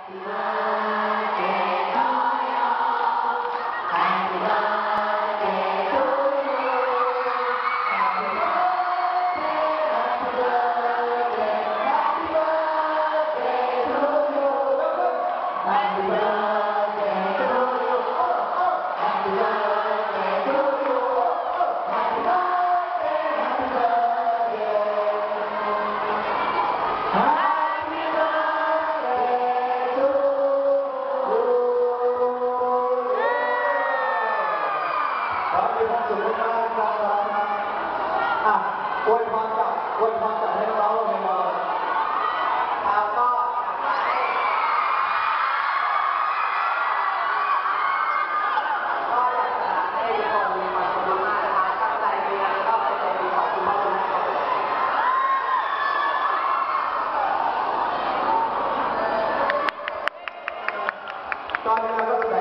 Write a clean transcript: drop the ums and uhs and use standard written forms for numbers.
อวยพรกับให้น้องๆเลยครับแล้วก็อยากจะให้ทุกคนมีความสุขมากนะคะตั้งใจเรียนแล้วก็ไปเรียนขอบคุณมากเลยนะครับตอนนี้เราก็แสด